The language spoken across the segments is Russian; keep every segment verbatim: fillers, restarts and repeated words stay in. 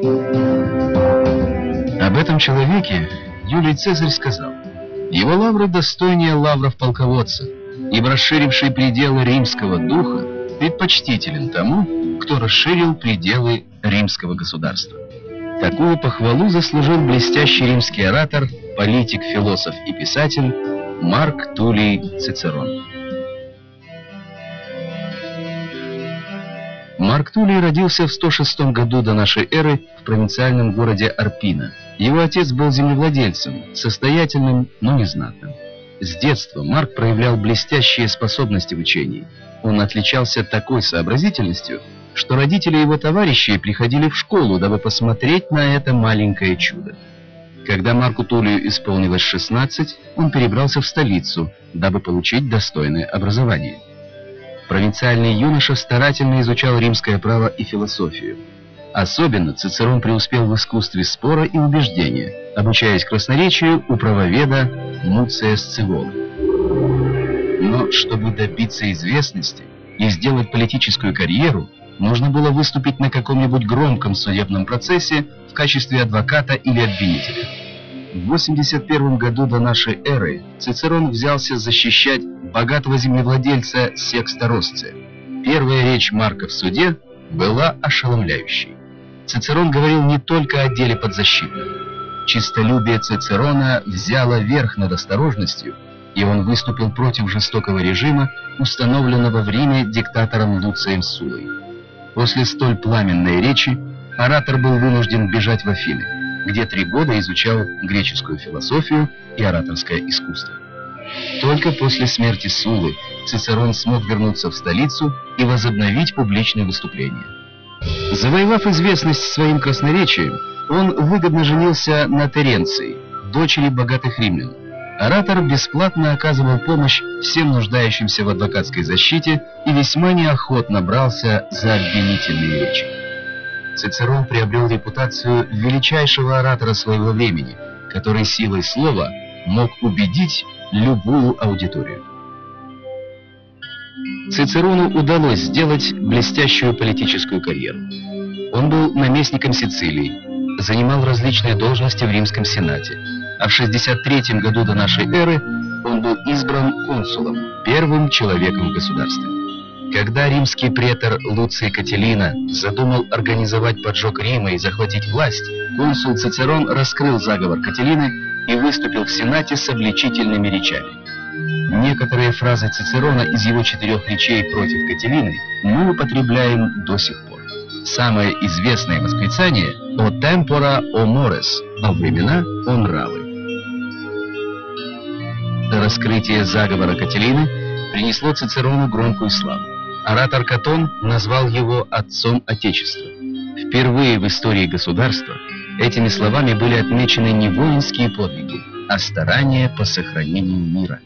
Об этом человеке Юлий Цезарь сказал: «Его лавры достойнее лавров полководца, ибо расширивший пределы римского духа предпочтителен тому, кто расширил пределы римского государства». Такую похвалу заслужил блестящий римский оратор, политик, философ и писатель Марк Туллий Цицерон. Марк Туллий родился в сто шестом году до нашей эры в провинциальном городе Арпино. Его отец был землевладельцем, состоятельным, но незнатным. С детства Марк проявлял блестящие способности в учении. Он отличался такой сообразительностью, что родители его товарищей приходили в школу, дабы посмотреть на это маленькое чудо. Когда Марку Туллию исполнилось шестнадцать, он перебрался в столицу, дабы получить достойное образование. Провинциальный юноша старательно изучал римское право и философию. Особенно Цицерон преуспел в искусстве спора и убеждения, обучаясь красноречию у правоведа Муция Сцеволы. Но чтобы добиться известности и сделать политическую карьеру, нужно было выступить на каком-нибудь громком судебном процессе в качестве адвоката или обвинителя. В восемьдесят первом году до нашей эры Цицерон взялся защищать богатого землевладельца Секста Росция. Первая речь Марка в суде была ошеломляющей. Цицерон говорил не только о деле подзащитного. Чистолюбие Цицерона взяло верх над осторожностью, и он выступил против жестокого режима, установленного в Риме диктатором Луцием Суллой. После столь пламенной речи оратор был вынужден бежать в Афины, где три года изучал греческую философию и ораторское искусство. Только после смерти Суллы Цицерон смог вернуться в столицу и возобновить публичные выступления. Завоевав известность своим красноречием, он выгодно женился на Теренции, дочери богатых римлян. Оратор бесплатно оказывал помощь всем нуждающимся в адвокатской защите и весьма неохотно брался за обвинительные речи. Цицерон приобрел репутацию величайшего оратора своего времени, который силой слова мог убедить любую аудиторию. Цицерону удалось сделать блестящую политическую карьеру. Он был наместником Сицилии, занимал различные должности в Римском Сенате, а в шестьдесят третьем году до нашей эры он был избран консулом, первым человеком в государстве. Когда римский претор Луций Катилина задумал организовать поджог Рима и захватить власть, консул Цицерон раскрыл заговор Катилины и выступил в Сенате с обличительными речами. Некоторые фразы Цицерона из его четырех речей против Катилины мы употребляем до сих пор. Самое известное восклицание «О темпора, о морес» — «О времена, о нравы». Раскрытие заговора Катилины принесло Цицерону громкую славу. Оратор Катон назвал его «отцом Отечества». Впервые в истории государства этими словами были отмечены не воинские подвиги, а старания по сохранению мира.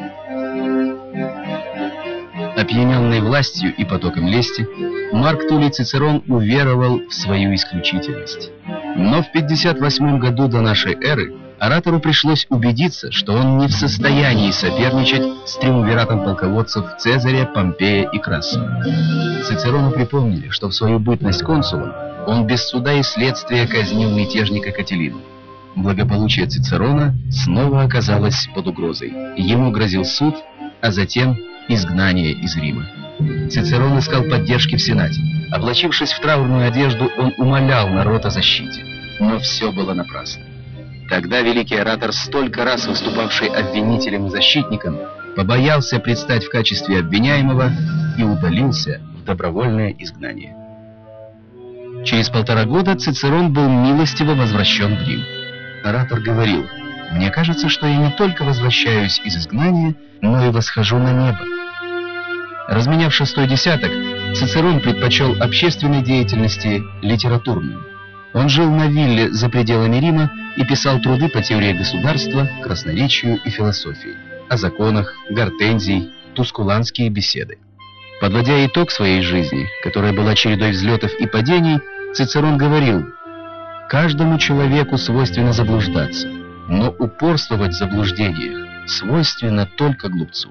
Опьяненный властью и потоком лести, Марк Туллий Цицерон уверовал в свою исключительность. Но в пятьдесят восьмом году до нашей эры оратору пришлось убедиться, что он не в состоянии соперничать с триумвиратом полководцев Цезаря, Помпея и Краса. Цицерону припомнили, что в свою бытность консулом он без суда и следствия казнил мятежника Катилину. Благополучие Цицерона снова оказалось под угрозой. Ему грозил суд, а затем изгнание из Рима. Цицерон искал поддержки в Сенате. Облачившись в траурную одежду, он умолял народ о защите. Но все было напрасно. Тогда великий оратор, столько раз выступавший обвинителем и защитником, побоялся предстать в качестве обвиняемого и удалился в добровольное изгнание. Через полтора года Цицерон был милостиво возвращен в Рим. Оратор говорил: «Мне кажется, что я не только возвращаюсь из изгнания, но и восхожу на небо». Разменяв шестой десяток, Цицерон предпочел общественной деятельности литературную. Он жил на вилле за пределами Рима и писал труды по теории государства, красноречию и философии, о законах, Гортензий, тускуланские беседы. Подводя итог своей жизни, которая была чередой взлетов и падений, Цицерон говорил: «Каждому человеку свойственно заблуждаться, но упорствовать в заблуждениях свойственно только глупцу».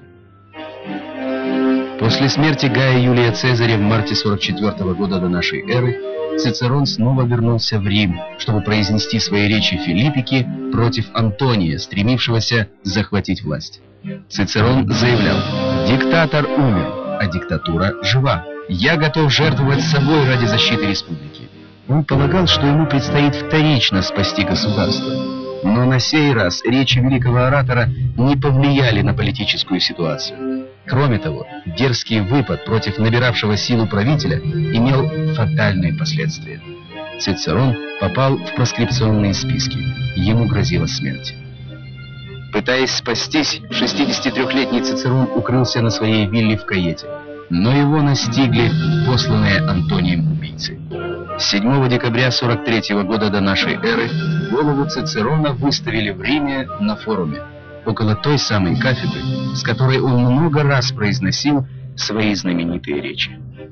После смерти Гая Юлия Цезаря в марте сорок четвёртого года до нашей эры Цицерон снова вернулся в Рим, чтобы произнести свои речи Филиппике против Антония, стремившегося захватить власть. Цицерон заявлял: «Диктатор умер, а диктатура жива. Я готов жертвовать собой ради защиты республики». Он полагал, что ему предстоит вторично спасти государство. Но на сей раз речи великого оратора не повлияли на политическую ситуацию. Кроме того, дерзкий выпад против набиравшего силу правителя имел фатальные последствия. Цицерон попал в проскрипционные списки. Ему грозила смерть. Пытаясь спастись, шестидесятитрёхлетний Цицерон укрылся на своей вилле в Каете. Но его настигли посланные Антонием убийцы. седьмого декабря сорок третьего года до нашей эры голову Цицерона выставили в Риме на форуме, около той самой кафедры, с которой он много раз произносил свои знаменитые речи.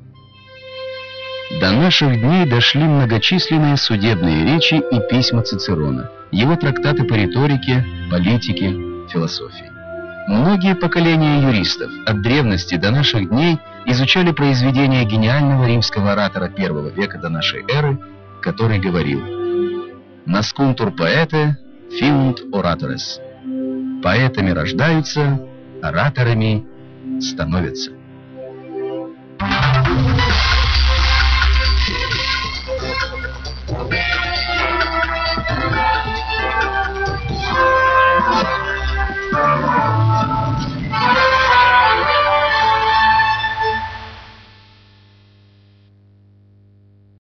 До наших дней дошли многочисленные судебные речи и письма Цицерона, его трактаты по риторике, политике, философии. Многие поколения юристов от древности до наших дней изучали произведения гениального римского оратора первого века до нашей эры, который говорил: «Наскунтур поэте, фиунт ораторес». Поэтами рождаются, ораторами становятся.